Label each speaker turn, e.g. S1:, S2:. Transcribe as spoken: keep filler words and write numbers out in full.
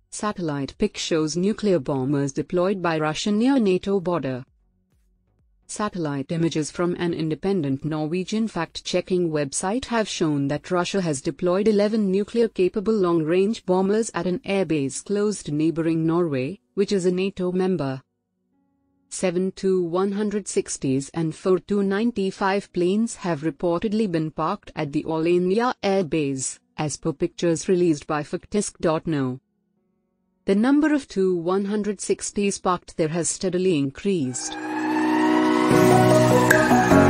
S1: Satellite pic shows nuclear bombers deployed by Russia near NATO border. Satellite images from an independent Norwegian fact-checking website have shown that Russia has deployed eleven nuclear-capable long-range bombers at an airbase close to neighboring Norway, which is a NATO member. Seven Tu one sixties and four Tu ninety-five planes have reportedly been parked at the Olenya air base, as per pictures released by faktisk dot no. The number of Tu one sixties parked there has steadily increased.